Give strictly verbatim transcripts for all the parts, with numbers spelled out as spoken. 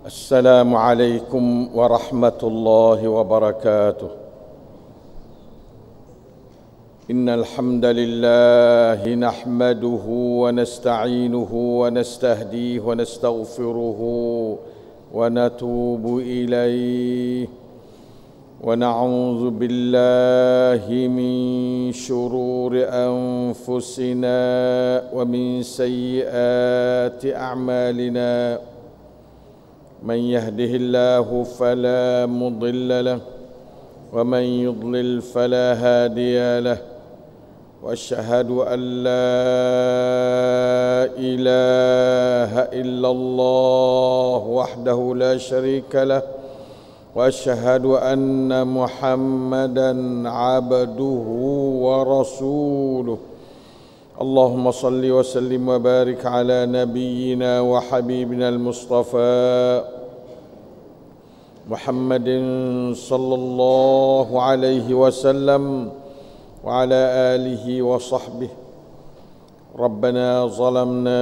السلام عليكم ورحمة الله وبركاته. إن الحمد لله نحمده ونستعينه ونستهديه ونستغفره ونتوب إليه، ونعوذ بالله من شرور أنفسنا ومن سيئات أعمالنا. من يهده الله فلا مضل له ومن يضلل فلا هادي له، واشهد ان لا اله الا الله وحده لا شريك له، واشهد ان محمدا عبده ورسوله. اللهم صل وسلم وبارك على نبينا وحبيبنا المصطفى محمد صلى الله عليه وسلم وعلى آله وصحبه. ربنا ظلمنا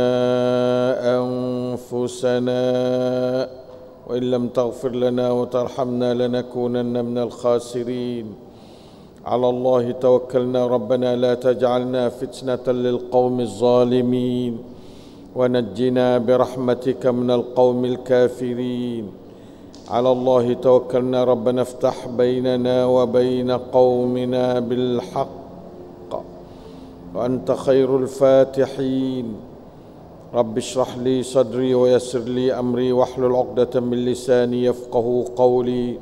أنفسنا وإن لم تغفر لنا وترحمنا لنكونن من الخاسرين. على الله توكلنا ربنا لا تجعلنا فتنة للقوم الظالمين، ونجنا برحمتك من القوم الكافرين. على الله توكلنا ربنا افتح بيننا وبين قومنا بالحق وأنت خير الفاتحين. رب اشرح لي صدري ويسر لي أمري واحلل عقدة من لساني يفقه قولي.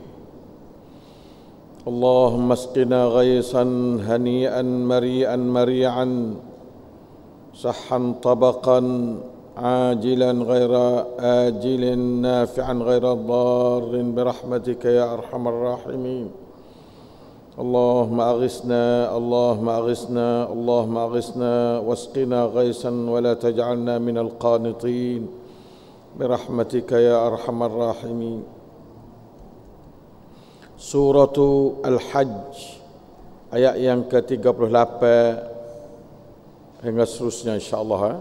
اللهم اسقنا غيثا هنيئا مريئا مريعا صحا طبقا عاجلا غير آجل نافعا غير ضار برحمتك يا أرحم الراحمين. اللهم أغثنا اللهم أغثنا اللهم أغثنا واسقنا غيثا ولا تجعلنا من القانطين برحمتك يا أرحم الراحمين. Surah Al-Hajj ayat yang ke tiga puluh lapan hingga seterusnya insya-Allah.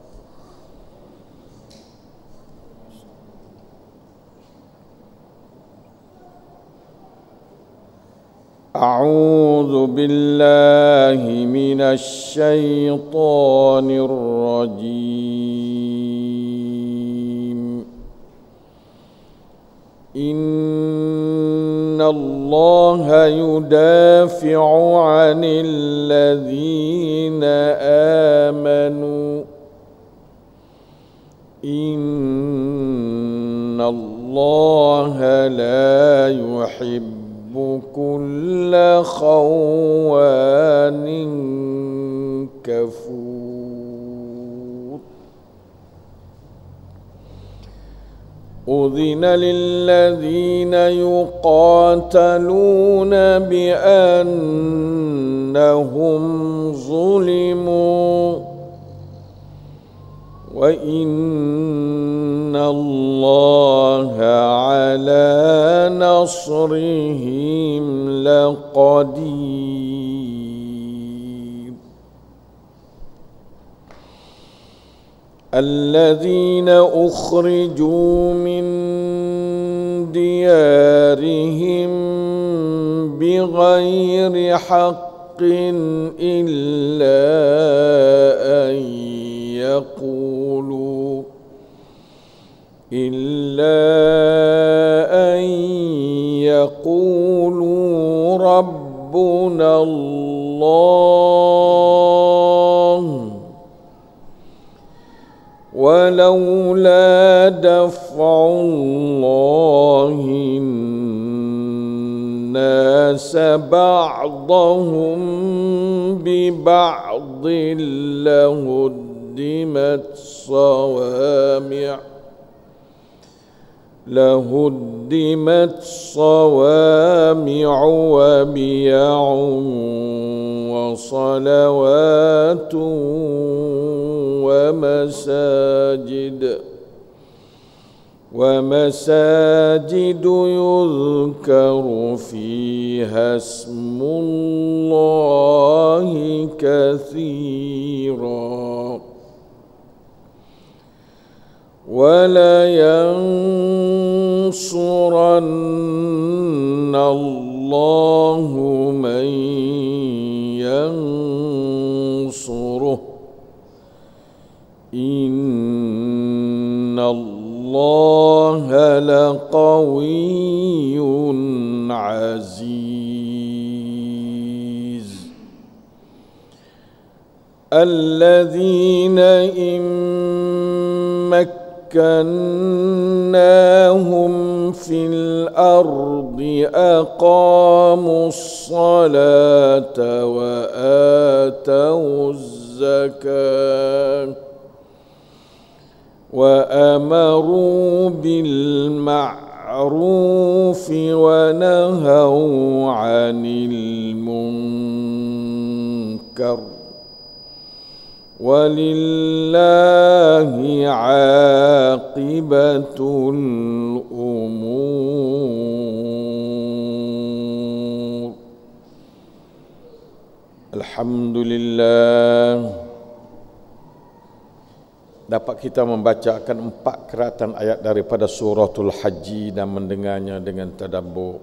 A'udzu billahi minasy syaithanir rajim. إن الله يدافع عن الذين آمنوا إن الله لا يحب كل خوان كفور. أذن للذين يقاتلون بأنهم ظلموا وإن الله على نصرهم لقدير. الذين أخرجوا من ديارهم بغير حق إلا أن يقولوا إلا أن يقولوا ربنا الله ولولا دفع الله الناس بعضهم ببعض لهدمت صوامع لهدمت صوامع وبيع وصلوات ومساجد ومساجد يذكر فيها اسم الله كثيرا ولينصرن لينصرن الله من ينصره إن الله لقوي عزيز الذين إن مكناهم في الأرض أقاموا الصلاة وآتوا الزكاة وأمروا بالمعروف ونهوا عن المنكر ولله عاقبة الأمور. الحمد لله. Dapat kita membacakan empat keratan ayat daripada suratul Haji dan mendengarnya dengan tadabbur.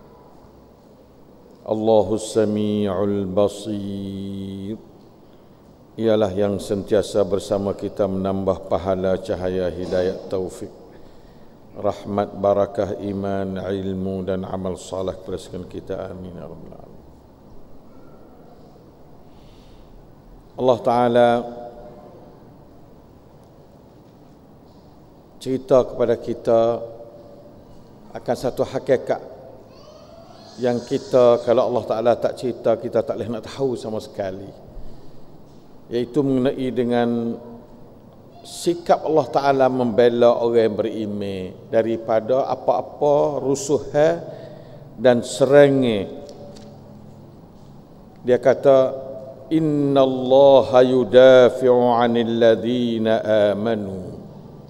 Allahus Sami'ul Basir, ialah yang sentiasa bersama kita menambah pahala, cahaya, hidayat, taufik, rahmat, barakah, iman, ilmu dan amal salih kepada sekalian kita. Amin ya rabbal alamin. Allah Ta'ala cerita kepada kita akan satu hakikat yang kita, kalau Allah Ta'ala tak cerita, kita tak boleh nak tahu sama sekali, iaitu mengenai dengan sikap Allah Ta'ala membela orang yang beriman daripada apa-apa rusuhan dan serangan. Dia kata, innallaha yudafi'u 'anil ladzina amanu.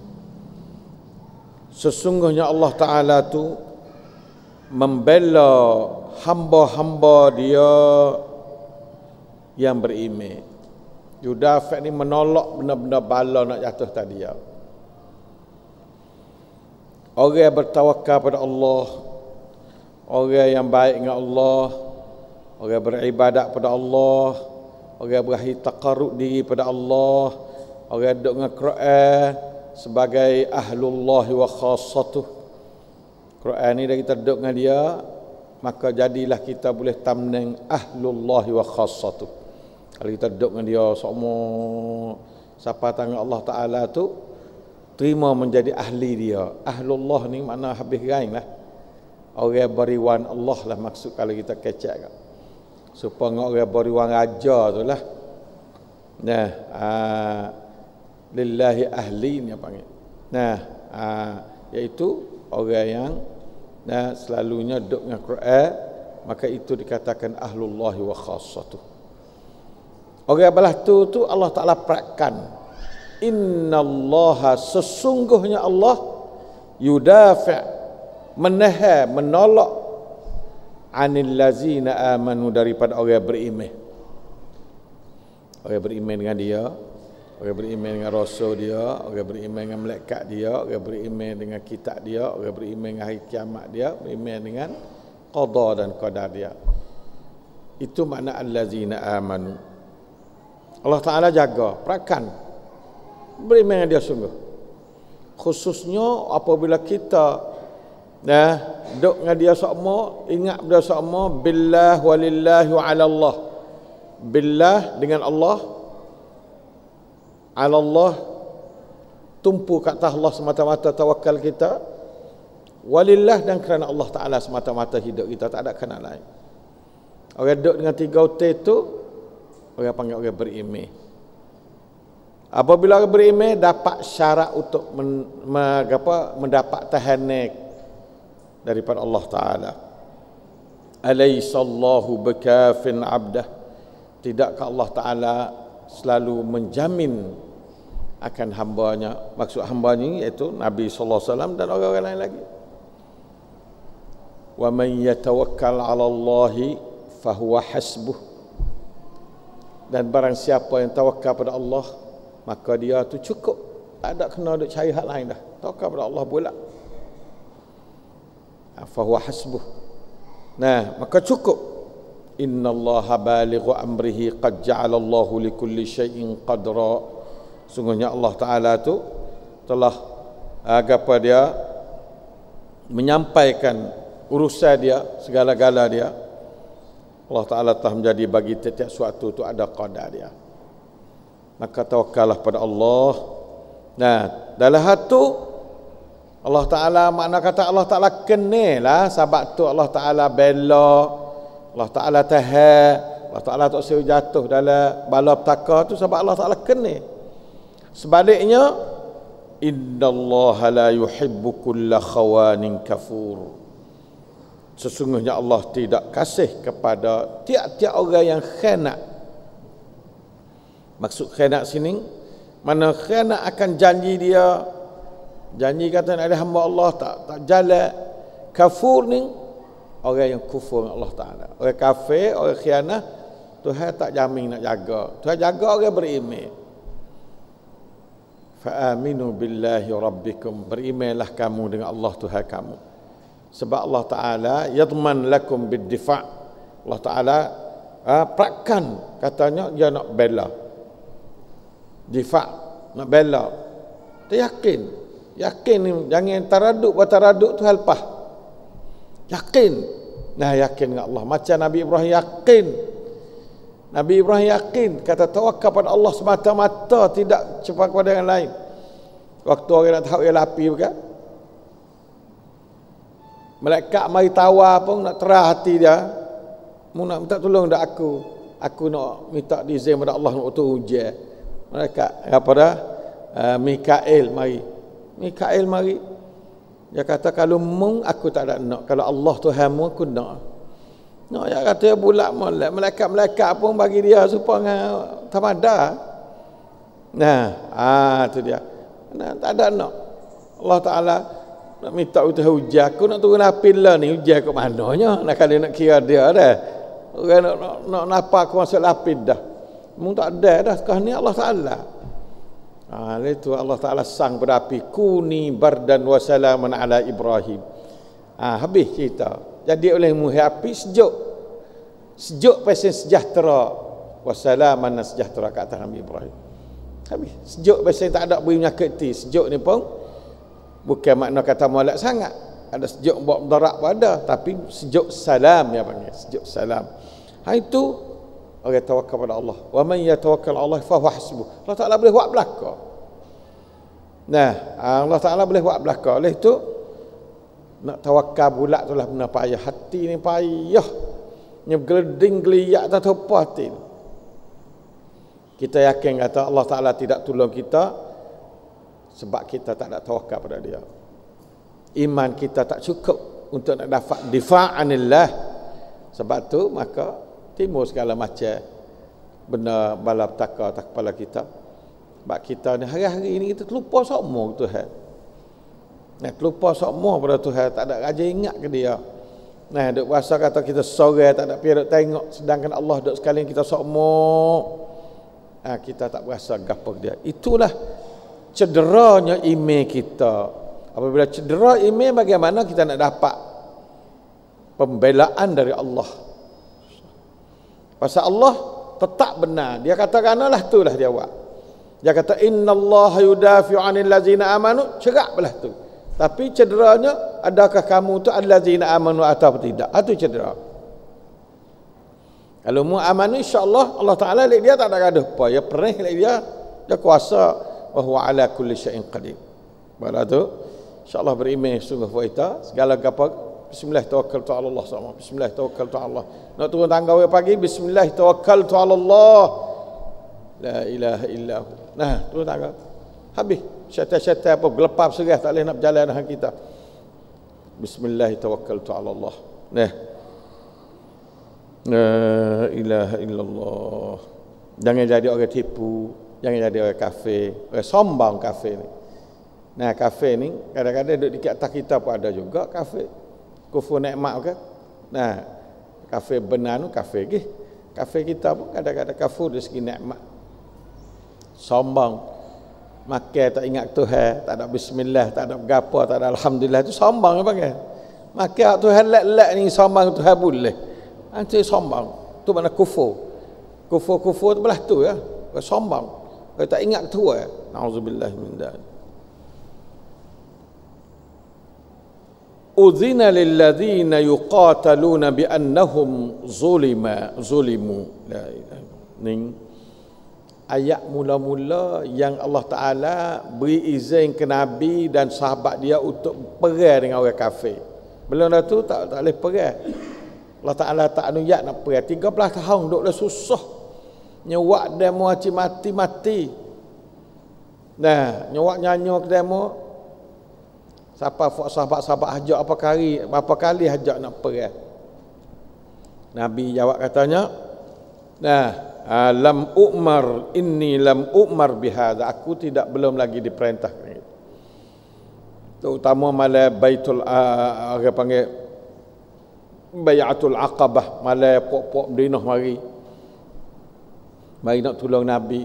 Sesungguhnya Allah Ta'ala tu membela hamba-hamba Dia yang beriman. Yudafi' ni menolak benda-benda bala nak jatuh tadi ya. Orang yang bertawakal pada Allah, orang yang baik dengan Allah, orang yang beribadat pada Allah, orang yang berakhir taqarrub diri pada Allah, orang yang duduk dengan Quran sebagai ahlullah wa khassatuh. Quran ni dah kita duduk dengan dia, maka jadilah kita boleh tamneng ahlullah wa khassatuh. Kalau kita duduk dengan dia semua, siapa tangan Allah Ta'ala tu terima menjadi ahli dia. Ahlullah ni makna habis gain lah, orang beriwan Allah lah maksud kalau kita kecek kan. Supaya orang beriwan raja tu lah. Nah, aa, lillahi ahli ni apa panggil. Nah, aa, iaitu orang yang nah, selalunya duduk dengan Quran, maka itu dikatakan ahlullah wa khassatuh. Orang belah tu tu Allah Ta'ala perakkan, innallaha, sesungguhnya Allah, yudafi', menahan, menolak, anil lazina amanu, daripada orang beriman. Orang beriman dengan dia, orang beriman dengan rasul dia, orang beriman dengan malaikat dia, orang beriman dengan kitab dia, orang beriman dengan hari kiamat dia, beriman dengan qada dan qadar dia. Itu makna allazina amanu. Allah Ta'ala jaga, perakan, beriman dengan dia sungguh. Khususnya apabila kita nah, duduk dengan dia semua, ingat dia semua, billah walillahi wa ala Allah. Billah dengan Allah, ala Allah, tumpu kat atas Allah semata-mata tawakal kita, walillah, dan kerana Allah Ta'ala semata-mata hidup kita, tak ada kerana lain. Orang duduk dengan tiga utai itu, orang panggil orang beriman. Apabila orang beriman, dapat syarat untuk men, men, apa, mendapat tahanan daripada Allah Ta'ala. Alaysallahu bikafin abdah. Tidakkah Allah Ta'ala selalu menjamin akan hambanya? Maksud hambanya iaitu Nabi sallallahu alaihi wasallam dan orang-orang lain lagi. Wa man yatawakkal 'ala Allahi fahuwa hasbuh. Dan barang siapa yang tawakal pada Allah, maka dia tu cukup. Tak ada kena duk cari hal lain dah. Tawakal pada Allah pula. fahuwa hasbuh. Nah, maka cukup. Innallaha balighu amrihi qad ja'alallahu likulli syai'in qadra. Sungguhnya Allah Taala tu telah apa dia menyampaikan urusan dia, segala-gala dia. Allah Taala telah menjadi bagi setiap suatu tu ada qadar dia. Maka tawakkallah pada Allah. Nah, dalam hatu Allah Ta'ala, makna kata Allah Ta'ala kenalah, sebab tu Allah Ta'ala bela, Allah Ta'ala tahan, Allah Ta'ala tak suruh jatuh dalam bala petaka tu sebab Allah Ta'ala kenal. Sebaliknya, innallaha la yuhibbu kulla khawanin kafur. Sesungguhnya Allah tidak kasih kepada tiap-tiap orang yang khianat. Maksud khianat sini, mana khianat akan janji dia, janji kata nak ada hamba Allah tak tak jalan. Kafur ni orang yang kufur dengan Allah Taala. Orang kafir, orang khianat, Tuhan tak jamin nak jaga. Tuhan jaga orang beriman. Fa aminu billahi rabbikum, berimanlah kamu dengan Allah Tuhan kamu. Sebab Allah Taala yadman lakum bid-difa'. Allah Taala uh, perakan katanya dia nak bela. Difa' nak bela. Dia yakin. Yakin ni, jangan taraduk buat taraduk tu halpah. Yakin. Nah, yakin dengan Allah. Macam Nabi Ibrahim yakin. Nabi Ibrahim yakin, kata tawakal pada Allah semata-mata, tidak cepat kepada yang lain. Waktu orang nak tahu yang api bukan? Malaikat mari tawar pun nak terah hati dia. Mu nak minta tolong dak aku. Aku nak minta izin pada Allah nak utus hujan. Malaikat apa dah? Uh, Mikail mari. Mikail mari. Dia kata kalau mung aku tak ada nak. Kalau Allah Tuhanmu aku nak. Nak dia kata bulat molek. Malaikat-malaikat pun bagi dia supaya tamada. Nah, ah tu dia. Nah, tak ada nak. Allah Taala nak minta utus hujan. Aku nak turun api lah ni, hujan kat mananya. Nak kali nak kira dia dah. Orang nak nak, nak napa aku masuk lapis dah. Mung tak ada dah sekarang ni Allah Taala. Ah, itu Allah Taala sang pada api, kuni bardan wa salaman ala Ibrahim. Ah, habis cerita. Jadi oleh muhi api sejuk. Sejuk pasal sejahtera. Wa salaman sejahtera kat atas Nabi Ibrahim. Habis. Sejuk pasal tak ada beri penyakit ti. Sejuk ni pun bukan makna kata molek sangat. Ada sejuk buat mudarat pada, tapi sejuk salam dia panggil. Sejuk salam. Ha itu orang tawakal pada Allah. Wa man yatawakkal Allah fa huwa hasbuh. Allah Taala boleh buat belaka. Nah, Allah Taala boleh buat belaka. Oleh itu nak tawakal bulat tu lah benar payah. Hati ni payah. Nya geleding geliat tak tahu apa hati. Kita yakin kata Allah Taala tidak tolong kita sebab kita tak ada tawakal pada dia. Iman kita tak cukup untuk nak dapat difa'anillah. Sebab tu maka timbul segala macam benda bala petaka atas kepala kita. Sebab kita ni hari-hari ni kita terlupa semua ke Tuhan. Nah, terlupa semua pada Tuhan, tak ada raja ingat ke dia. Nah, duk rasa kata kita sorang, tak ada pergi tengok, sedangkan Allah duk sekalian kita semua. Nah, kita tak berasa gapo dia. Itulah cederanya iman kita. Apabila cedera iman, bagaimana kita nak dapat pembelaan dari Allah? Pasal Allah tetap benar. Dia katakanlah itulah dia buat. Dia kata innallaha yudafi'u 'anil ladzina amanu, cerak belah tu. Tapi cederanya adakah kamu tu alladzina amanu atau tidak? Itu cedera. Kalau mu amanu insya-Allah Allah Taala lihat dia tak ada gaduh apa. Ya pernah lihat dia dia kuasa wa huwa ala kulli syai'in qadir. Bala tu insya-Allah beriman sungguh kita segala apa. Bismillah tawakkaltu ala Allah sama. Bismillah tawakkaltu ala Allah. Nak turun tangga pagi, bismillah tawakkaltu ala Allah. La ilaha illahu. Nah, turun tangga. Habis. Syaitan-syaitan apa gelepap serah tak boleh nak berjalan dengan kita. Bismillah tawakkaltu ala Allah. Nah. La ilaha illallah. Jangan jadi orang tipu, jangan jadi orang kafir, orang sombong kafir ni. Nah, kafir ni kadang-kadang duduk dekat atas kita pun ada juga kafir. Kufur nikmat kan? Nah, kafir benar tu kafir ke? Kafir kita pun kadang-kadang kafir dari segi nikmat. Sombong. Makan tak ingat Tuhan, tak ada bismillah, tak ada gapo, tak ada alhamdulillah, itu sombong apa kan? Maka Tuhan lek-lek ni sombong Tuhan boleh. Itu sombong. Tu mana kufur. Kufur-kufur tu belah tu ya. Sombong. Kau tak ingat tua ya. Nauzubillah min dzalik. Udzina lil ladzina yuqataluna bi annahum zulima zulimu. La ilaha illallah. Ayat mula-mula yang Allah Ta'ala beri izin ke Nabi dan sahabat dia untuk perang dengan orang kafir. Belum dah tu tak, tak boleh perang. Allah Ta'ala tak anuyat nak perang. tiga belas tahun duduklah susah. Nyewak demo mati-mati. Nah, nyewak nyanyo ke demo. Siapa sahabat-sahabat hajak apa kali, berapa kali hajak nak perang. Nabi jawab katanya, nah, lam umar inni lam umar bihadza, aku tidak belum lagi diperintah. Terutama malah baitul uh, orang panggil bayatul aqabah, malah pok-pok Madinah mari mari nak tolong Nabi.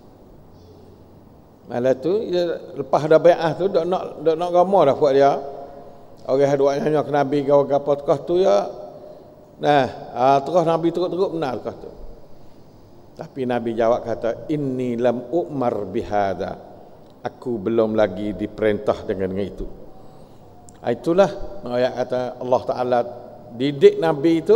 Malah tu dia, lepas dah bai'ah tu dak nak dak nak gamoh dah buat dia. Orang hadut hanya ke Nabi gawa gapo tekah tu ya. Nah, uh, terus Nabi teruk-teruk benar tekah tu. Tapi Nabi jawab kata, inni lam umar bihadza, aku belum lagi diperintah dengan itu. Itulah ayat kata Allah Ta'ala didik Nabi itu,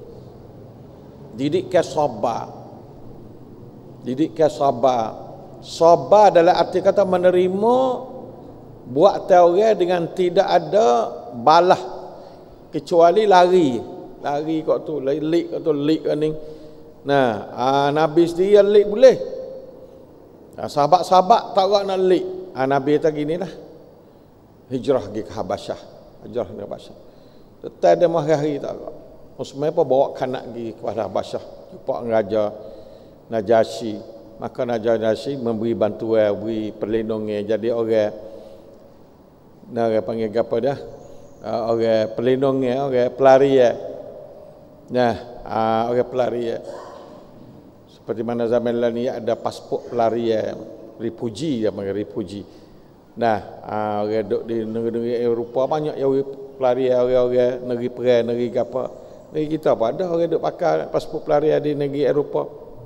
didik ke sabar, didik ke sabar. Sabar adalah arti kata menerima buat orang dengan tidak ada balah kecuali lari, lari kat tu, lik kat tu, lik kat ni. Nah, aa, Nabi sendiri yang lik boleh. Nah, sahabat-sahabat tak orang nak lik. Aa, Nabi kata gini lah. Hijrah pergi ke Habasyah. Hijrah ke Habasyah. Tetap dia mahari tak orang. Usman pun bawa kanak pergi kepada Habasyah. Jumpa Raja Najasyi. Maka Najasyi memberi bantuan, beri perlindungan. Jadi orang, nah, orang panggil apa dah? Uh, orang perlindungan, orang pelarian. Nah, uh, orang pelarian. Seperti mana zaman lalu ni ada pasport pelarian, refugi dia panggil refugi. Nah, uh, orang duduk di negeri-negeri Eropah banyak yang pelarian, orang-orang negeri perang, negeri apa. Negeri kita apa ada orang duduk pakai pasport pelarian di negeri Eropah.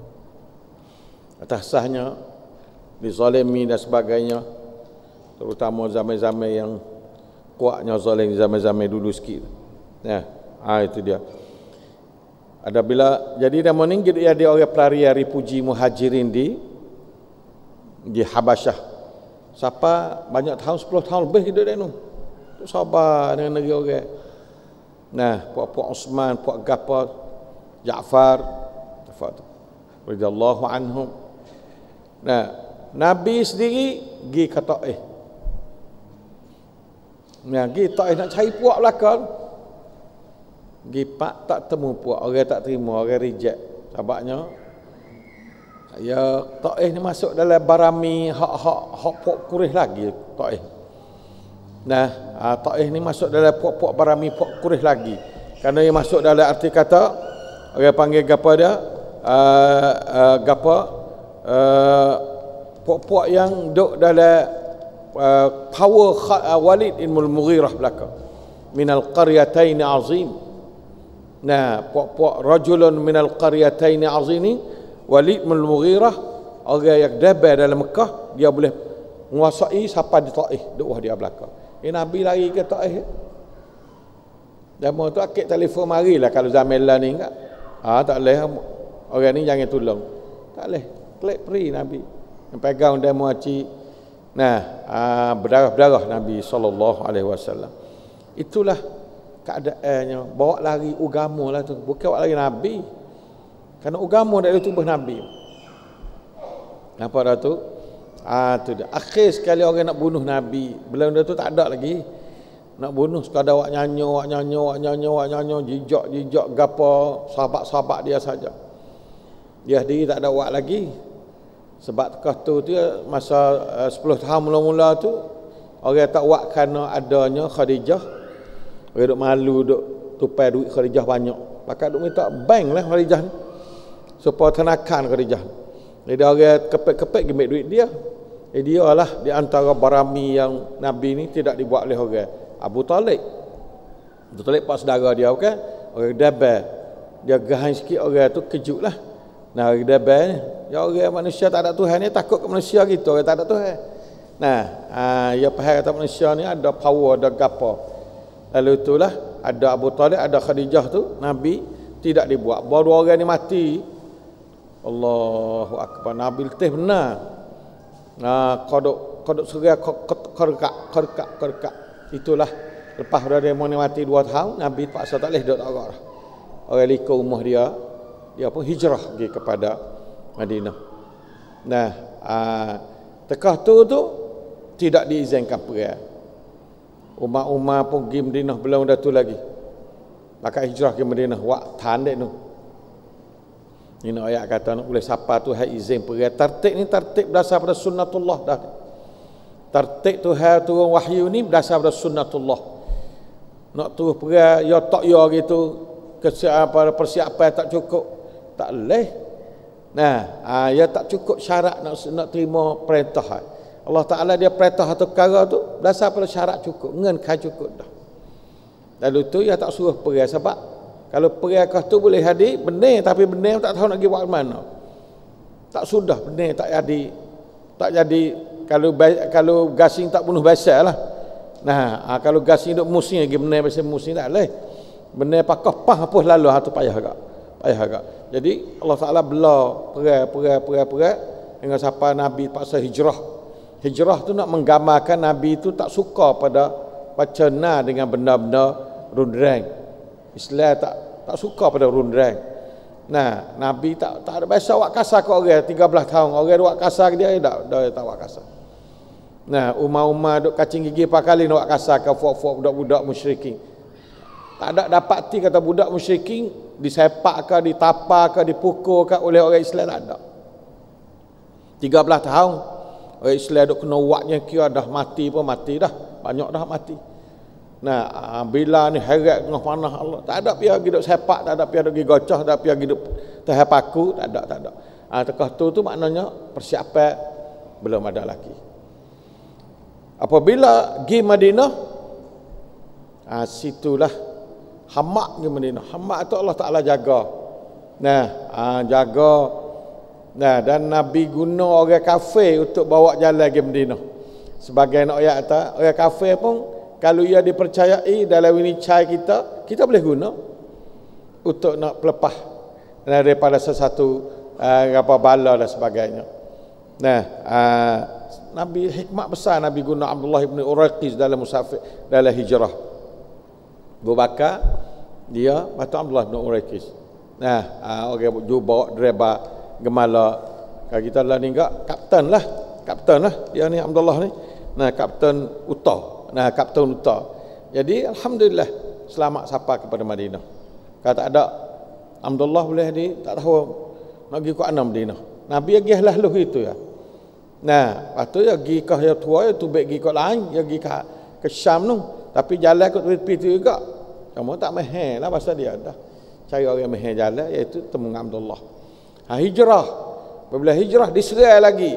Atas sahnya dizalimi dan sebagainya, terutama zaman-zaman yang kuatnya zalim, zaman-zaman dulu sikit. Nah, ah itu dia. Ada bila jadi dia meninggal dia ada orang pelarian refugi muhajirin di di Habasyah. Siapa banyak tahun, sepuluh tahun lebih hidup dia tu. Tu sabar dengan negeri orang. Nah, puak-puak Osman, puak Gafar, Ja'far, tafadhal radhiyallahu anhum. Nah, Nabi sendiri pergi ke Taif. Nah, pergi Taif nak cari puak belakang. Pergi pak tak temu puak, orang tak terima, orang reject. Sebabnya ya Taif ni masuk dalam barami hak-hak hak puak Quraisy lagi Taif. Nah, Taif ni masuk dalam puak-puak barami puak Quraisy lagi. Kerana ia masuk dalam arti kata orang panggil gapo dia? Uh, uh, gapo uh, puak-puak yang duk dalam uh, power uh, Walid bin Mughirah belaka minal qaryatain azim. Nah, puak-puak rajulun minal qaryatain azim ni Walid bin Mughirah, orang yang debat dalam Mekah, dia boleh menguasai siapa di Taif, duk wah dia belaka. Eh, Nabi lari ke Taif. Zaman tu akik telefon marilah kalau zaman lah ni enggak. Ah, tak boleh. Orang ni jangan tolong. Tak boleh. Klik free Nabi. Yang pegang demo aci. Nah, aa, berdarah-darah Nabi sallallahu alaihi wasallam. Itulah keadaannya. Bawa lari agama lah tu. Bukan bawa lari Nabi. Kerana agama dari tubuh Nabi. Apa dah tu? Ah, tu dah. Akhir sekali orang nak bunuh Nabi. Belum dah tu tak ada lagi. Nak bunuh sekadar awak nyanyo, awak nyanyo, awak nyanyo, awak nyanyo, jijak-jijak gapo sahabat-sahabat dia saja. Dia sendiri tak ada awak lagi. Sebab tekah tu tu masa uh, sepuluh tahun mula-mula tu orang tak awak kerana adanya Khadijah. Orang duk malu duk tupai duit Khadijah banyak. Maka duk minta bank lah Khadijah ni. Supaya tenakan Khadijah. Jadi orang kepek-kepek ambil duit dia. Jadi dia lah di antara barami yang Nabi ni tidak dibuat oleh orang. Abu Talib. Betul pak saudara dia bukan? Orang dabal. Dia gahang sikit orang tu kejutlah. Nah, orang dabal ni, ya orang manusia tak ada Tuhan ni takut ke manusia gitu, orang tak ada Tuhan. Nah, aa, ya faham kata manusia ni ada power, ada gapo. Lalu itulah ada Abu Talib, ada Khadijah tu, Nabi tidak dibuat. Baru orang ni mati. Allahu akbar. Nabi letih benar. Nah, kodok kodok surga korkak korkak korkak. Itulah lepas dah dia mati dua tahun, Nabi paksa tak boleh duduk tak orang. Orang liku rumah dia, dia pun hijrah pergi kepada Madinah. Nah, aa, tekah tu tu tidak diizinkan perang. Umar-umar pun pergi Madinah belum dah tu lagi. Maka hijrah ke Madinah wak tandek tu. Ini ayat kata nak boleh siapa tu hai izin pergi. Tertib ni tertib berdasar pada sunnatullah dah. Tertib tu hai turun wahyu ni berdasar pada sunnatullah. Nak turun pergi ya tak ya gitu, kesiapan persiapan tak cukup, tak boleh. Nah, aa, ya tak cukup syarat nak nak terima perintah. Allah Taala dia perintah satu perkara tu berdasar pada syarat cukup, ngan kan cukup dah. Lalu tu ya tak suruh pergi sebab kalau pergi kah tu boleh hadir benar, tapi benar tak tahu nak pergi buat mana. Tak sudah benar tak jadi. Tak jadi kalau kalau gasing tak bunuh basah lah. Nah, aa, kalau gasing duk musim lagi benar pasal musim tak leh. Benar pakah pah apa lalu ha tu payah agak. Payah agak. Jadi Allah Taala bela pergi pergi pergi pergi dengan siapa Nabi paksa hijrah. Hijrah tu nak menggambarkan Nabi tu tak suka pada pacana dengan benda-benda rundrang. Islam tak tak suka pada rundrang. Nah, Nabi tak tak ada biasa awak kasar ke orang tiga belas tahun. Orang awak kasar ke dia tak dah tak awak kasar. Nah, umar-umar duk kacing gigi pak kali nak awak kasar ke fuak-fuak budak-budak musyrikin. Tak ada dapat ti kata budak musyrikin disepak ke, ditapar ke, dipukul ke oleh orang Islam tak ada. tiga belas tahun orang Islam duk kena waknya kira dah mati pun mati dah. Banyak dah mati. Nah, bila ni heret tengah panah Allah, tak ada pihak hidup sepak, tak ada pihak pergi gocah, tak ada pihak hidup tahap paku, tak ada, tak ada. Ah, tekah tu tu maknanya persiapan belum ada lagi. Apabila pergi Madinah, ah, situlah hamak di Madinah. Hamak tu Allah Taala jaga. Nah, ah, jaga. Nah, dan Nabi guna orang kafir untuk bawa jalan ke Madinah. Sebagai nak ayat kata, orang kafir pun kalau ia dipercayai dalam ini cai kita, kita boleh guna untuk nak pelepah daripada sesuatu uh, apa bala dan sebagainya. Nah, uh, Nabi hikmat besar Nabi guna Abdullah bin Uraqis dalam musafir dalam hijrah. Abu Bakar dia batu Abdullah bin Uraqis. Nah, uh, orang okay, bawa driver gemala. Kalau kita lah ni enggak kapten lah, kapten lah dia ni Abdullah ni. Nah, kapten Utah. Nah, kapten Utah. Jadi alhamdulillah selamat sampai kepada Madinah. Kalau tak ada Abdullah boleh di tak tahu nak pergi ke mana Madinah. Nabi pergi lah lu itu ya. Nah, lepas tu ya pergi ke yang tua ya tu baik pergi ke lain, ya pergi ke, ke Syam tu. Tapi jalan ke tepi itu juga. Kamu tak meheh lah pasal dia dah. Cari orang meheh jalan iaitu temu Abdullah. Ha, hijrah. Bila hijrah diserai lagi.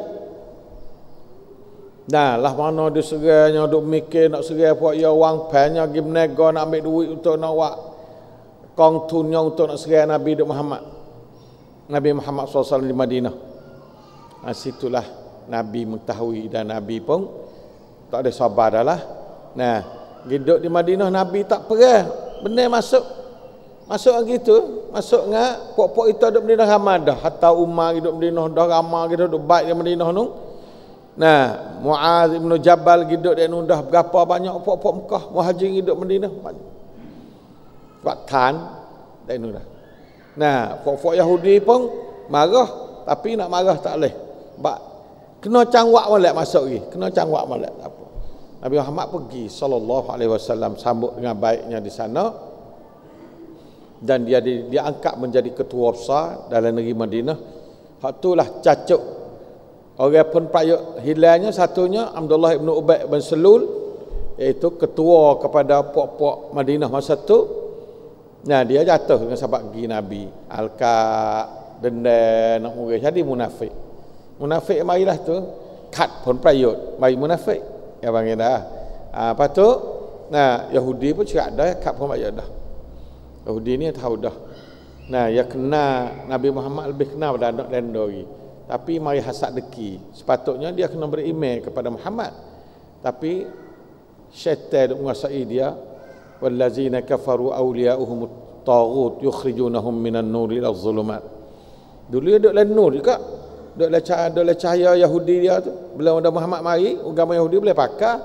Nah, lah mana dia serainya duk mikir nak serai apa ya wang banyak pergi berniaga nak ambil duit untuk nak buat kong tunnya untuk nak serai Nabi Muhammad. Nabi Muhammad sallallahu alaihi wasallam di Madinah. Nah, situlah Nabi mengetahui dan Nabi pun tak ada sabar dah lah. Nah, hidup di Madinah Nabi tak perah. Benar masuk. Masuk gitu, masuk ngak pok-pok itu duduk Madinah ramai dah. Hatta Umar hidup Madinah dah ramai gitu duduk baik di Madinah tu. Nah, Muaz bin Jabal hidup dia nu dah berapa banyak pok-pok Mekah, Muhajir hidup Madinah banyak. Waktan dia nu dah. Nah, pok-pok Yahudi pun marah, tapi nak marah tak boleh. Bak kena cangwak molek masuk lagi, kena cangwak molek tak apa. Nabi Muhammad pergi sallallahu alaihi wasallam sambut dengan baiknya di sana. Dan dia di, diangkat menjadi ketua besar dalam negeri Madinah. Hak itulah cacuk. Orang pun payuk hilangnya satunya Abdullah bin Ubay bin Salul, iaitu ketua kepada puak-puak Madinah masa tu. Nah, dia jatuh dengan sahabat pergi Nabi. Alka denda nak murid jadi munafik. Munafik marilah tu kat pun payut mari munafik. Ya bang dah. Ah, lepas tu Nah, Yahudi pun cakap dah, kat pun bayar dah. Yahudi ni tahu dah. Nah, ya kena Nabi Muhammad lebih kenal pada anak dan doi. Tapi mari hasad deki. Sepatutnya dia kena beriman kepada Muhammad. Tapi syaitan menguasai dia. Wallazina kafaru awliya'uhum at-taghut yukhrijunahum minan nur ila adh-dhulumat. Dulu dia duduk dalam nur juga. Duduk dalam cahaya, duduk dalam cahaya Yahudi dia tu. Belum ada Muhammad mari, agama Yahudi boleh pakai.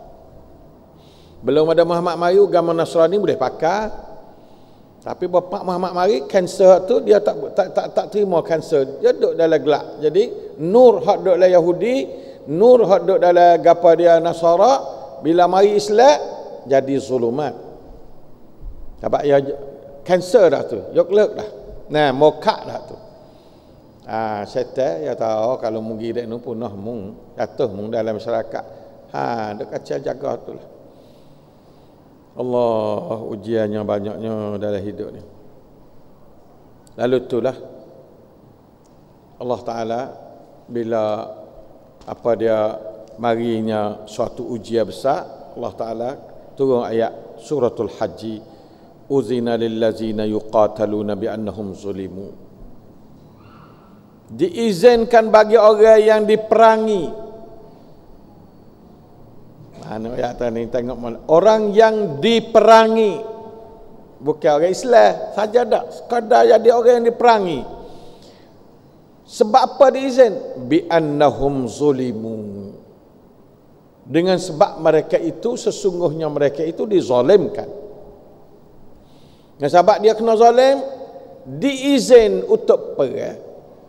Belum ada Muhammad mari, agama Nasrani boleh pakai. Tapi bapa Muhammad mari, kanser tu dia tak tak tak, tak terima kanser. Dia duduk dalam gelap. Jadi nur hak duduk dalam Yahudi, nur hak duduk dalam gapa dia Nasara, bila mari Islam jadi zulumat. Sebab ya kanser dah tu, yoklek dah. Nah, mokak dah tu. Ah, syaitan ya tahu kalau mugi dek nu punah mung, jatuh mung dalam masyarakat. Ha, dek kacau jaga tu lah. Allah ujiannya banyaknya dalam hidup ni. Lalu itulah Allah Ta'ala bila apa dia marinya suatu ujian besar, Allah Ta'ala turun ayat suratul Haji, uzina lillazina yuqataluna biannahum zulimu. Diizinkan bagi orang yang diperangi. Mana ayat ni tengok mana. Orang yang diperangi, bukan orang Islam saja dak, sekadar jadi orang yang diperangi. Sebab apa diizin? Bi annahum zulimu. Dengan sebab mereka itu sesungguhnya mereka itu dizalimkan. Dan sebab dia kena zalim, diizin untuk perang.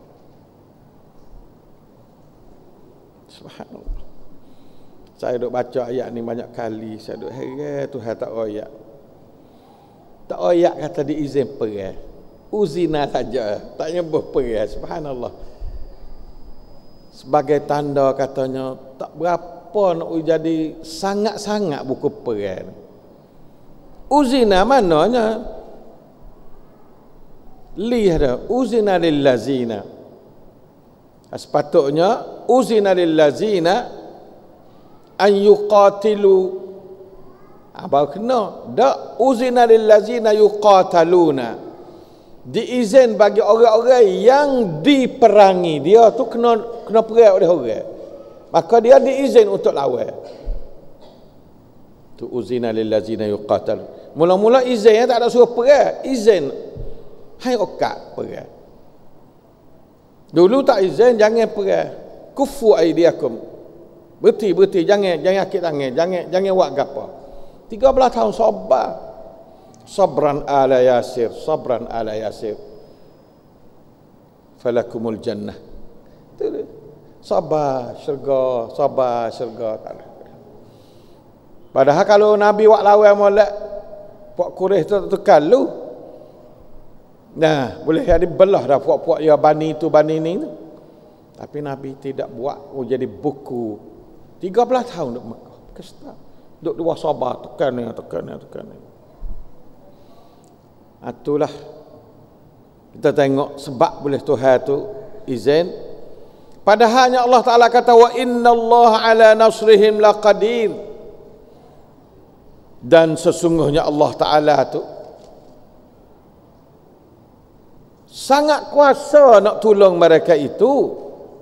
Subhanallah. Saya duk baca ayat ni banyak kali, saya duk heran Tuhan tak royak. Tak royak kata diizin perang. Uzina saja, tak nyebut perang. Subhanallah. Sebagai tanda katanya tak berapa nak jadi sangat-sangat buku perang. Uzina mananya? Li ada uzina lil lazina. Sepatutnya uzina lil lazina an yuqatilu. Apa kena? Dak uzina lil lazina yuqataluna. Diizin bagi orang-orang yang diperangi. Dia tu kena kena perang oleh orang. Maka dia diizin untuk lawan. Tu uzina lil lazina yuqatal. Mula-mula izin tak ada suruh perang, izin. Hai okat perang. Dulu tak izin jangan perang. Kufu aidiakum. Berhenti, berhenti, jangan jangan akik tangan, jangan jangan buat gapo. tiga belas tahun sabar. Sabran ala Yasir, sabran ala Yasir. Falakumul jannah. Itu sabar syurga, sabar syurga. Padahal kalau Nabi wak lawan molek puak Quraisy tu tekan lu. Nah, boleh jadi belah dah puak-puak ya bani tu bani ni. Tapi Nabi tidak buat oh, jadi buku. tiga belas tahun duduk Mekah. Kestak. Duduk dua sabar tekan ni, tekan ni, tekan ni. Itulah kita tengok sebab boleh Tuhan tu izin. Padahalnya Allah Ta'ala kata wa innallaha ala nasrihim laqadir. Dan sesungguhnya Allah Ta'ala tu sangat kuasa nak tolong mereka itu.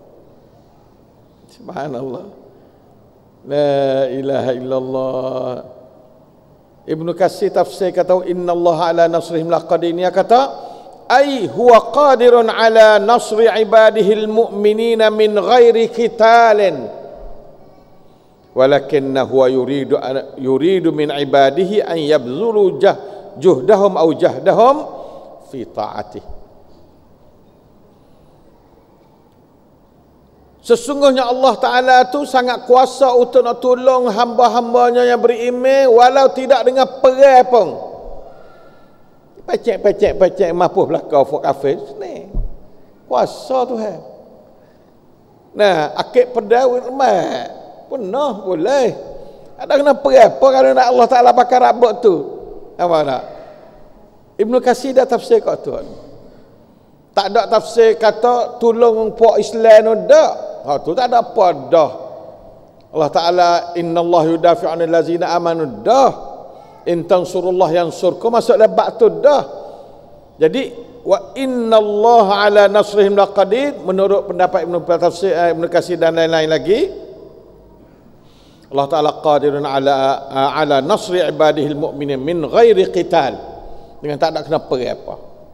Subhanallah. La ilaha illallah. Ibnu Katsir tafsir kata innallaha ala nasrihim laqadir. Dia kata ay huwa qadirun ala nasri ibadihi almu'minina min ghairi qitalin walakinna huwa yuridu yuridu min ibadihi an yabzulu jah, juhdahum aw jahdahum fi ta'atihi. Sesungguhnya Allah Ta'ala tu sangat kuasa untuk nak tolong hamba-hambanya yang beriman walau tidak dengan perang pun. Pecek-pecek-pecek mampu belakang fok kafir ni. Kuasa Tuhan. Nah, akik pedau lemah. Punah boleh. Ada kena perang apa kalau nak Allah Ta'ala pakai rabak tu. Apa nak? Ibnu Katsir dah tafsir kat tu. Tak ada tafsir kata tolong puak Islam tu dak. Ha tu tak ada apa dah. Allah Ta'ala innallaha yudafi'u 'anil ladzina amanu dah, in tansurullah yansurkum, masuk lebat tu dah. Jadi wa innallaha 'ala nasrihim laqadir, menurut pendapat Ibnu Tafsir, Ibnu Katsir dan lain-lain lagi, Allah Ta'ala qadirun 'ala 'ala nasri ibadihil mu'minin min ghairi qital, dengan tak ada kena perang apa.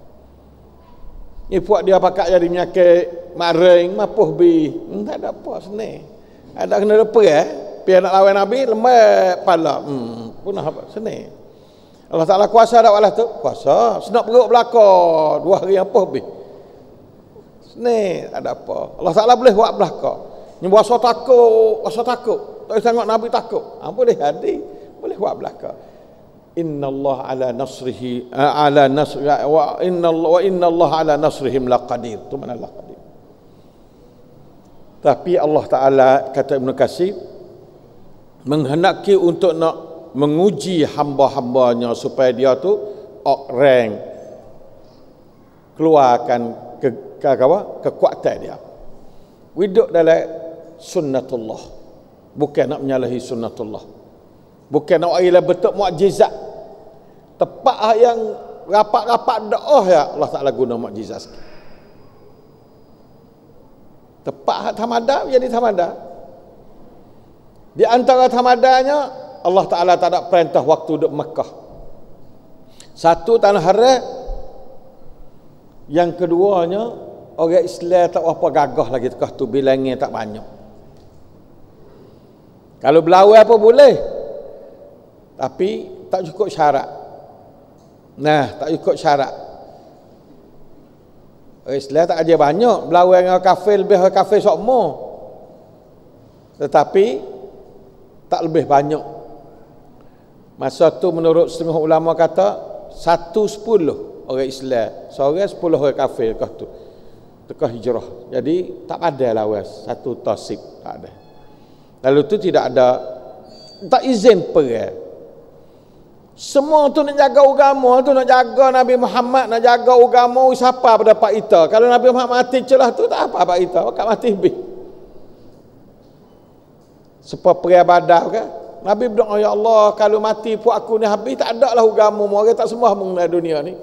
Ni puak dia pakat jadi menyakit maring mapuh bi, hmm, tak ada apa senang. Ada kena perang, pi nak lawan Nabi lemah pala. Hmm, punah apa senang. Allah Ta'ala kuasa dak walah tu? Kuasa. Senak perut belaka dua hari apa bi. Senang, tak ada apa. Allah Ta'ala boleh buat belaka. Ni puasa takut, puasa takut. Tak tengok Nabi takut. Ha, boleh jadi, boleh buat belaka. Innallaha ala nasrihi ala nasri wa innallaha wa innallaha ala nasrihim laqadir. Tu mana laqadir. Tapi Allah Ta'ala, kata Ibn Katsir, menghendaki untuk nak menguji hamba-hambanya supaya dia tu orang keluarkan ke, ke, ke, kekuatan dia. Hidup dalam sunnatullah, bukan nak menyalahi sunnatullah, bukan nak ialah betul mukjizat. Tepat yang rapat-rapat doa ya Allah Ta'ala guna mukjizat sikit. Tepat tamada jadi tamada. Di antara tamadanya Allah Ta'ala tak ada perintah waktu duduk Mekah. Satu, tanah haram. Yang keduanya, orang Islam tak apa gagah lagi tekah tu, bilangnya tak banyak. Kalau berlawan apa boleh, tapi tak cukup syarat. Nah, tak cukup syarat. Orang Islam tak ada banyak, berlawan dengan kafir lebih orang kafir sokmo. Tetapi tak lebih banyak. Masa tu menurut setengah ulama kata satu sepuluh orang Islam, seorang sepuluh orang kafir kah tu. Tekah hijrah. Jadi tak ada lawas, satu tasib tak ada. Lalu tu tidak ada, tak izin perang. Semua tu nak jaga agama, tu nak jaga Nabi Muhammad, nak jaga agama siapa pada Pak Ita. Kalau Nabi Muhammad mati celah tu tak apa Pak Ita, kat mati habis. Sebab perang Badar kan, Nabi berdoa, ya Allah, kalau mati pun aku ni habis, tak ada lah agama, orang tak sembah mengenai dunia ni.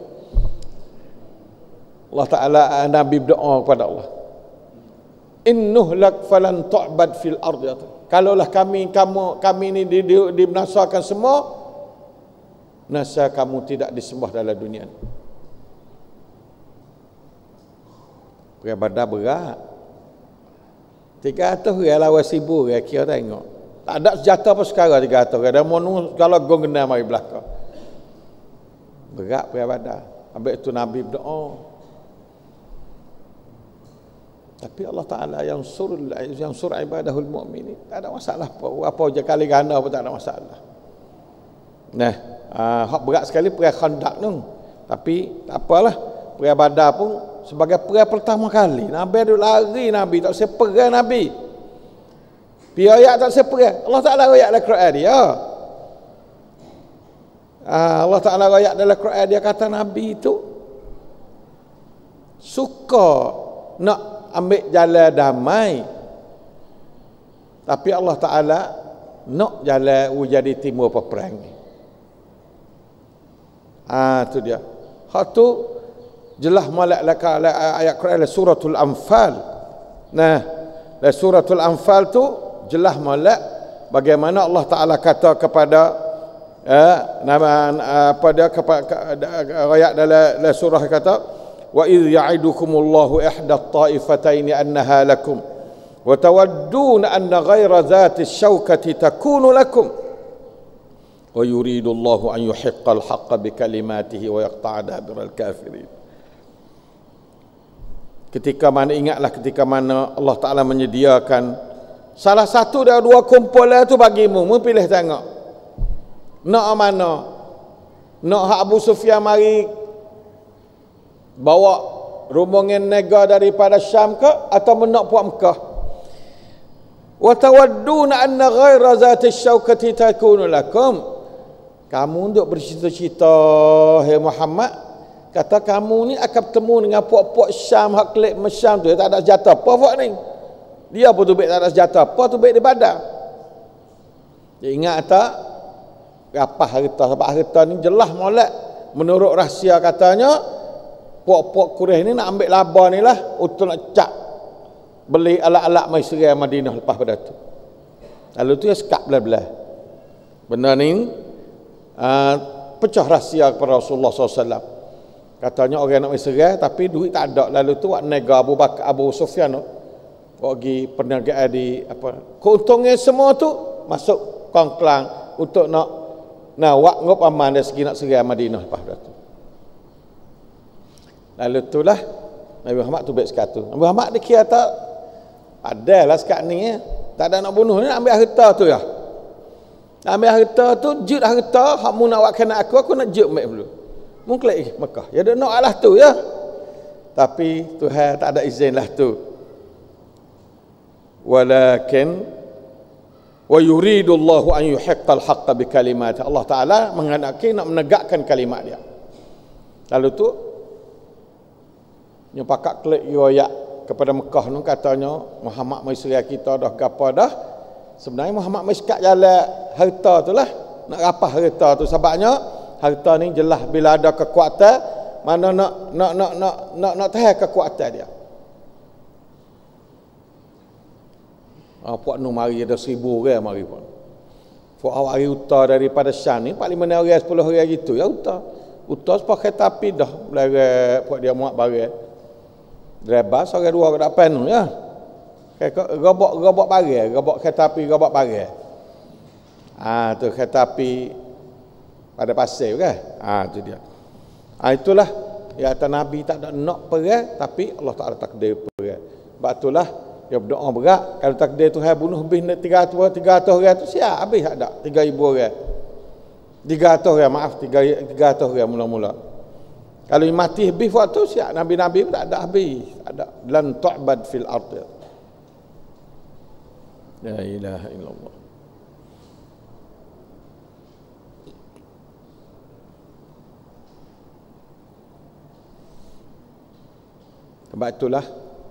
Allah Ta'ala, Nabi berdoa kepada Allah, innuhlak falan tu'bad fil ardi. Kalaulah kami kamu kami ni dibinasakan semua, nasa kamu tidak disembah dalam dunia ni. Perang Badar berat. tiga ratus orang lawan seribu orang, kira tengok. Tak ada senjata apa sekarang tiga ratus orang. Ada monung kalau gong kena mari belakang. Berat perang Badar. Habis itu Nabi berdoa. Tapi Allah Ta'ala yang sur yang sur ibadahul mu'minin, tak ada masalah apa. Apa je kali ganda pun tak ada masalah. Nah, uh, hak berat sekali perang Khandaq tu. Tapi tak apalah. Perang Badar pun sebagai perang pertama kali. Nabi ada lari Nabi, tak usah perang Nabi. Piayat tak usah perang. Allah Ta'ala royak dalam Quran dia. Uh, Allah Ta'ala royak dalam Quran dia kata Nabi itu suka nak ambil jalan damai, tapi Allah Ta'ala nak jalan jadi timur peperang ni. Ah, tu dia. Hak tu jelas malak ayat Quran suratul Anfal. Nah, dalam suratul Anfal tu jelas malak bagaimana Allah Ta'ala kata kepada eh, nama apa dia kepada ayat dalam surah kata wa idh ya'idukumullahu ihda at-ta'ifataini annaha lakum wa tawadduna anna ghayra dhati asy-syaukati takunu lakum wa yuridullahu an yuhiqqal haqqa bikalimatihi wa yaqta'a dabiral kafirin. Ketika mana, ingatlah ketika mana Allah Ta'ala menyediakan salah satu dari dua kumpulan itu bagimu, mu pilih tengok nak mana, nak hak Abu Sufyan mari bawa rombongan nega daripada Syam ke, atau menak puak Mekah. Wa tawadduna anna ghaira zati syaukati takunu lakum. Kamu duk bercita-cita, hai Muhammad, kata kamu ni akan bertemu dengan puak-puak Syam, hak kelik Syam tu, tak ada senjata apa puak ni. Dia pun tu baik tak ada senjata apa tu baik di Badar. Dia ingat tak apa harta, sebab harta ni jelas molek menurut rahsia katanya puak-puak Quraisy ni nak ambil laba ni lah untuk nak cak beli alat-alat mai serai Madinah lepas pada tu. Lalu tu ya sekat belah-belah. Benda ni uh, pecah rahsia kepada Rasulullah sallallahu alaihi wasallam. Katanya orang nak mai serai tapi duit tak ada. Lalu tu wak nega Abu Bakar Abu Sufyan tu bagi perniagaan di apa keuntungan semua tu masuk kongklang untuk nak nah wak ngop aman dari segi nak serai Madinah lepas tu. Lalu itulah Nabi Muhammad tu baik sekatu. Nabi Muhammad dia kira tak adalah sekat ni ya. Tak ada nak bunuh ni, nak ambil harta tu ya. Nak ambil harta tu, jut harta, hak mu nak buat kena aku, aku nak jut ambil dulu. Mungkin eh Mekah. Ya dia nak lah tu ya. Tapi Tuhan tak ada izin lah tu. Walakin wa yuridullahu an yuhiqqal haqqa bi kalimat. Allah Taala menghendaki nak menegakkan kalimat dia. Lalu tu nyepakat klik riwayat kepada Mekah tu katanya Muhammad mai serai kita dah gapo dah. Sebenarnya Muhammad mai sekat jalan harta tu lah. Nak rapah harta tu sebabnya harta ni jelas bila ada kekuatan mana nak nak nak nak nak, nak tahan kekuatan dia. Ah, puak nu mari ada seribu orang mari pun. Puak awak hari utar daripada Syam ni empat puluh lima orang sepuluh orang gitu ya utar. Utar sepakai tapi dah belara puak dia muat barang. Driver seorang dua kat depan tu ya. Robok robok barang, robok kereta api, robok barang. Ah tu kereta api pada pasir kan. Ah tu dia. Ah itulah ya atas Nabi tak ada nak perang tapi Allah Taala takdir perang. Sebab itulah dia berdoa berat kalau takdir Tuhan bunuh habis tiga ratus orang tu siap habis tak ada tiga ribu orang. tiga ratus orang maaf tiga ratus orang mula-mula. Kalau mati habis waktu siap Nabi-Nabi pun tak ada habis. Tak ada. Lan tu'bad fil ardh. La ilaha illallah. Sebab itulah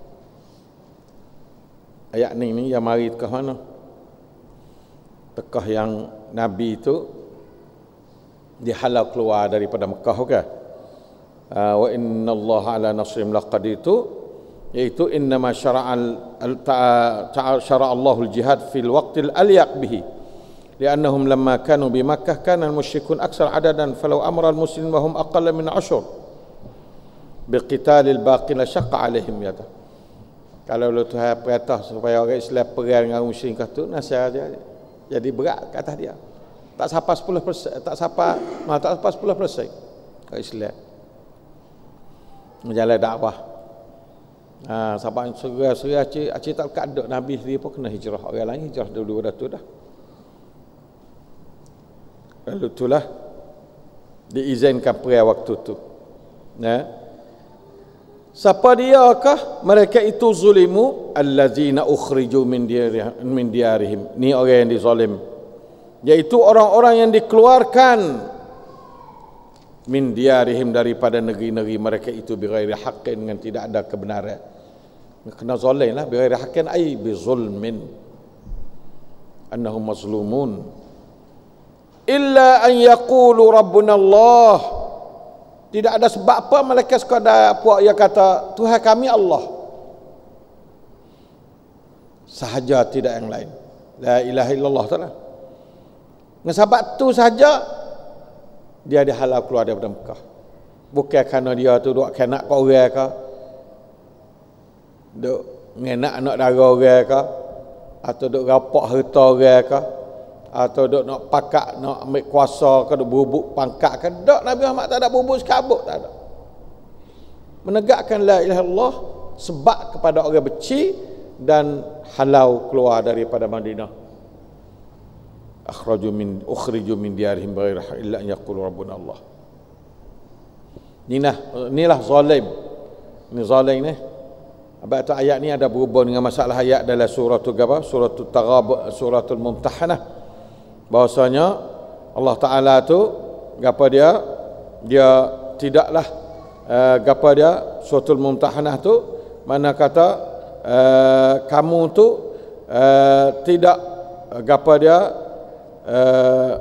ayat ni ni yang mari tekah mana? Tekah yang Nabi itu dihalau keluar daripada Mekah kan? Uh, wa inna Allah ala nasrim laqadir itu iaitu innama syara'al syara' Allahul jihad fil waqtil alyaq bihi li'annahum lamma kanu bi Makkah kana al-musyrikun aksar adadan falau amara al-muslimin wa hum aqalla min ashur biqitalil baqin la syaqqa alaihim yata. Kalau Allah Tuhan perintah supaya orang Islam perang dengan musyrik tu nasihat dia jadi berat ke atas dia. Tak sampai sepuluh peratus tak sampai mah tak sampai sepuluh peratus ke Islam. Menjalan dakwah. Ha, sahabat serai-serai acik, acik tak kadok Nabi sendiri pun kena hijrah. Orang lain hijrah dulu dah tu dah. Lalu itulah diizinkan perang waktu tu. Ya. Siapa diakah? Mereka itu zulimu allazina ukhriju min diyarihim min diyarihim. Ni orang yang dizalim. Yaitu orang-orang yang dikeluarkan min diyarihim daripada negeri-negeri mereka itu bighairi haqqin dengan tidak ada kebenaran. Kena zalim lah bighairi haqqin ai bi zulmin annahum mazlumun illa an yaqulu rabbuna Allah. Tidak ada sebab apa mereka sekadar puak yang kata Tuhan kami Allah sahaja, tidak yang lain. La ilaha illallah ta'ala. Dengan sebab tu sahaja dia dihalau keluar daripada Mekah. Bukan kerana dia tu duk kenak kat orang ke, duk ngenak anak dara orang ke, atau duk rapak harta orang ke, atau duk nak pakak nak ambil kuasa ke, duk bubuk pangkat ke. Tak, Nabi Muhammad tak ada bubuk sekabut, tak ada. Menegakkan la ilaha illallah sebab kepada orang benci dan halau keluar daripada Madinah. Akhraju min ukhriju min diyarihim bighairi haqq illa an yaqulu rabbuna Allah. Inilah inilah zalim. Ini zalim ni. Abad tu ayat ni ada berhubung dengan masalah ayat dalam surah tu apa? Surah Taghabun, suratul Mumtahanah. Bahwasanya Allah Taala tu gapo dia? Dia tidaklah uh, gapo dia? Suratul Mumtahanah tu mana kata uh, kamu tu uh, tidak gapo dia uh,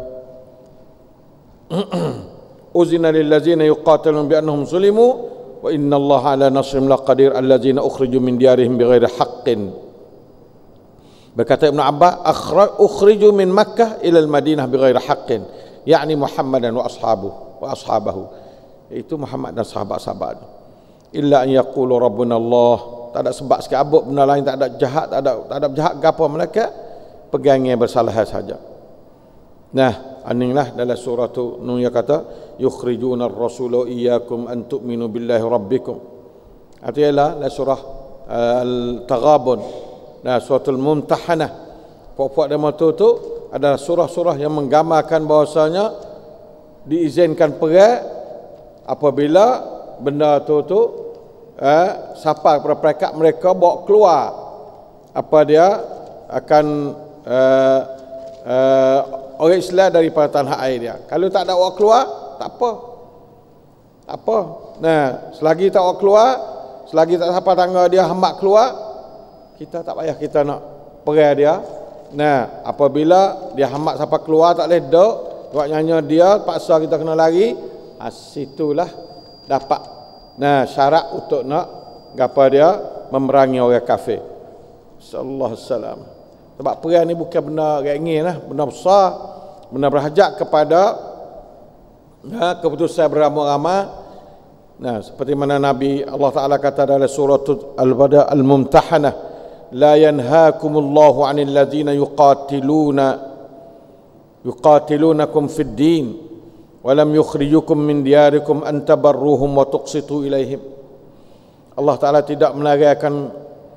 uzina lil ladzina yuqatiluna bi annahum zulimu wa innallaha ala nasrihim laqadir alladzina ukhriju min diyarihim bighairi haqqin. Berkata Ibn Abbas, ukhriju min Makkah ila al-Madinah bighairi haqqin, yakni Muhammadan wa ashabuhu wa ashabahu, itu Muhammad dan sahabat-sahabat. Illa an yaqulu rabbuna Allah, tak ada sebab sikit abuk benda lain, tak ada jahat, tak ada tak ada jahat gapo mereka, pegangnya bersalah saja. Nah, aninglah dalam surah tu Nun ya kata yukhrijuna ar-rasula iyyakum an tu'minu billahi rabbikum. Artinya dalam surah uh, Al-Taghabun, nah suratul Mumtahanah, pokok dan tu tu adalah surah-surah yang menggambarkan bahawasanya diizinkan perang apabila benda tu tu eh, sampai kepada peringkat mereka bawa keluar apa dia akan eh, eh, orang Islam daripada tanah air dia. Kalau tak ada bawa keluar, tak apa, tak apa. Nah, selagi tak bawa keluar, selagi tak sampai tangga dia hambak keluar, kita tak payah kita nak perang dia. Nah, apabila dia hambak sampai keluar tak boleh duduk, buat nyanyi dia paksa kita kena lari, ha, situlah dapat nah syarat untuk nak apa dia memerangi orang kafir. Sallallahu alaihi wasallam. Sebab perang ni bukan benda ringan lah, benda besar, benda berhajat kepada nah, keputusan beramai-ramai. Nah, seperti mana Nabi Allah Taala kata dalam surah Al-Bada Al-Mumtahanah, la yanhaakumullahu 'anil ladzina yuqatiluna yuqatilunakum fid din wa lam yukhrijukum min diyarikum an tabarruhum wa tuqsitu ilaihim. Allah Taala tidak melarangkan,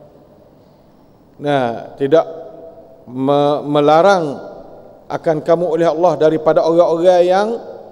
nah, tidak me melarang akan kamu oleh Allah daripada orang-orang yang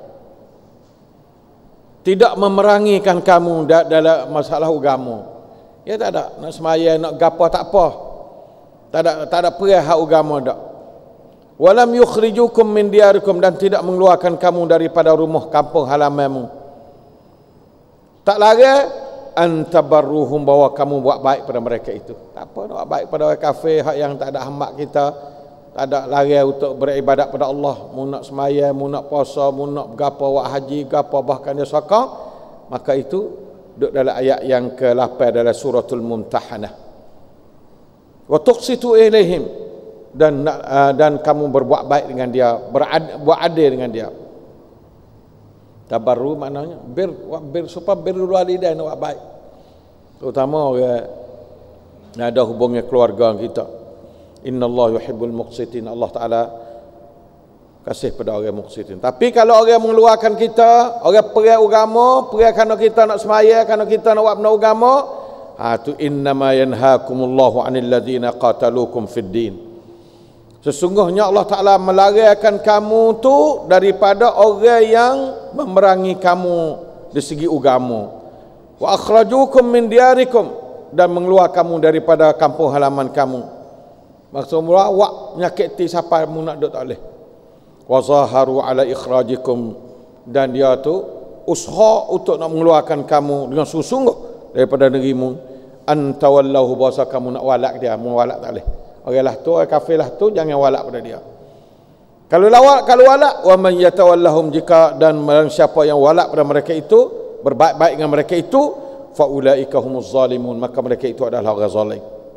tidak memerangikan kamu dalam masalah agama. Ya tak ada nak semaya nak gapo tak apa. Tak ada tak ada perang hak agama dak. Walam yukhrijukum min diyarikum, dan tidak mengeluarkan kamu daripada rumah kampung halamanmu. Tak larang antabarruhum, bahawa kamu buat baik pada mereka itu. Tak apa nak buat baik pada orang kafir hak yang tak ada hambak kita, tak ada larang untuk beribadat pada Allah, mu nak semaya, mu nak puasa, mu nak gapo buat haji, gapo bahkan dia zakat, maka itu duduk dalam ayat yang ke lapan dalam suratul Mumtahanah. Wa tuqsitu ilaihim, dan uh, dan kamu berbuat baik dengan dia, berad, buat adil dengan dia. Tabarru maknanya bir, bir supaya birrul walidain, buat baik. Terutama orang yang ada hubungnya keluarga kita. Innallaha yuhibbul muqsitin, Allah Taala kasih pada orang muqsitin. Tapi kalau orang mengeluarkan kita, orang perang agama, perang kerana kita nak semaya, kerana kita nak buat benda agama, ha tu innama yanhaakumullahu 'anil ladzina qataluukum fid din. Sesungguhnya Allah Taala melarangkan kamu tu daripada orang yang memerangi kamu dari segi agama. Wa akhrajukum min diyarikum, dan mengeluarkan kamu daripada kampung halaman kamu. Maksudnya awak menyakiti siapa mu nak duduk tak boleh. Wa zaharu ala ikhrajikum, dan dia tu usaha untuk nak mengeluarkan kamu dengan sungguh-sungguh daripada negerimu. Antawallahu, bahasa kamu nak walak dia, mu walak tak boleh. Orang lah tu, orang kafir lah tu, jangan walak pada dia. Kalau lawak, kalau walak, wa man yatawallahum, jika dan siapa yang walak pada mereka itu, berbaik-baik dengan mereka itu, fa ulaika humuz zalimun, maka mereka itu adalah orang zalim.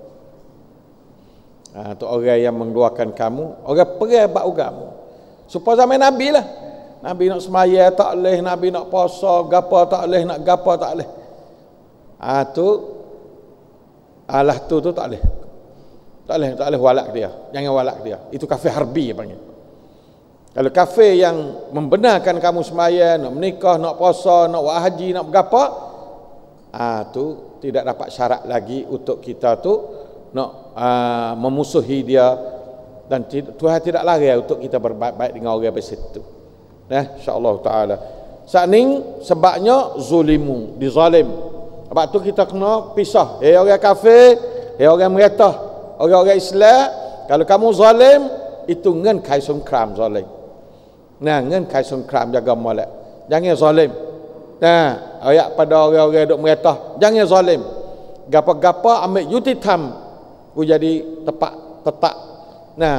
Ha, tu orang yang mengeluarkan kamu, orang perang bab agama. Supaya zaman Nabi lah, Nabi nak semaya tak boleh, Nabi nak puasa gapo tak boleh, nak gapo tak boleh. Ah ha, tu alah tu tu tak boleh. Tak boleh, tak boleh walak dia. Jangan walak dia. Itu kafir harbi panggil. Kalau kafir yang membenarkan kamu semaya, nak menikah, nak puasa, nak buat haji, nak bergapo, ah ha, tu tidak dapat syarat lagi untuk kita tu nak uh, memusuhi dia, dan Tuhan tidak larang untuk kita berbaik-baik dengan orang begitu. Nah, insya-Allah taala. Sakning sebabnya zulimu, dizalim. Sebab tu kita kena pisah. Eh orang kafir, eh orang meretah, orang-orang Islam, kalau kamu zalim, itu ngan kai sungkram zalim. Nah, ngan kai sungkram jaga molek. Jangan zalim. Nah, ayat pada orang-orang duk meretah, jangan zalim. Gapa-gapa ambil yuti tam, ku jadi tepat tetap. Nah,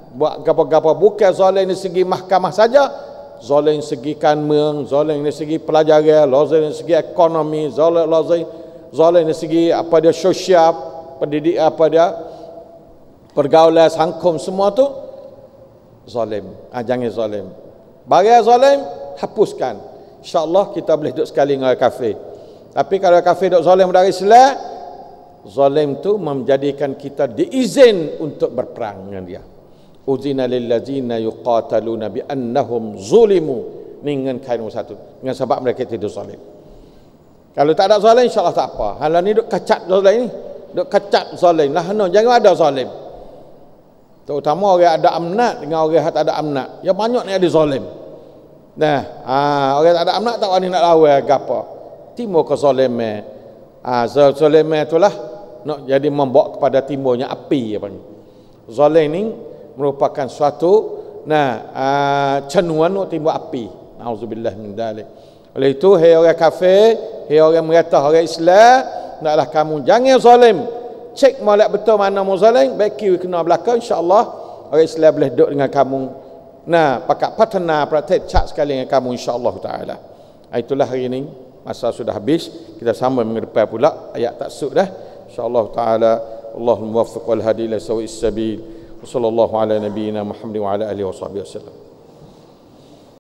buat gapo-gapo, bukan zalim dari segi mahkamah saja, zalim dari segi kanmeng, zalim dari segi pelajaran, zalim dari segi ekonomi, zalim zalim zalim dari segi apa dia sosial, pendidik apa dia pergaulan sangkum, semua tu zalim. Ah, jangan zalim. Barang zalim hapuskan. InsyaAllah kita boleh duduk sekali dengan kafir. Tapi kalau kafir duduk zalim dari Islam, zalim tu menjadikan kita diizin untuk berperang dengan dia. Uzina lil ladzina yuqataluna bi annahum zulimu, dengan kain satu, dengan sebab mereka tidak zalim. Kalau tak ada zalim, insya-Allah tak apa. Halah ni duk kacat zalim ni, duk kacat zalim lah, no, jangan ada zalim. Terutama orang ada amnat dengan orang yang tak ada amnat, yang banyak ni ada zalim. Nah, ah, orang tak ada amnat tak wani nak lawan gapo, timur ke zaliman. Ah, zaliman itulah nak jadi membawa kepada timurnya api apa ni. Zalim ni merupakan suatu nah uh, cenuan untuk timbul api. Nauzubillah min dzalik. Oleh itu, hai orang kafir, hai orang merata orang Islam, naklah kamu jangan zalim. Cek molek betul mana mu zalim, baik kiri kena belakang, insya-Allah orang Islam boleh duduk dengan kamu. Nah, pakat partner praktik cak sekali dengan kamu, insya-Allah taala. Itulah hari ini masa sudah habis, kita sambung minggu depan pula ayat taksub dah. InsyaAllah ta'ala Allahul muwaffiq wal hadi ila sawa'is sabil. Wa sallallahu ala nabiyyina Muhammad wa ala alihi wa sahbihi wasallam.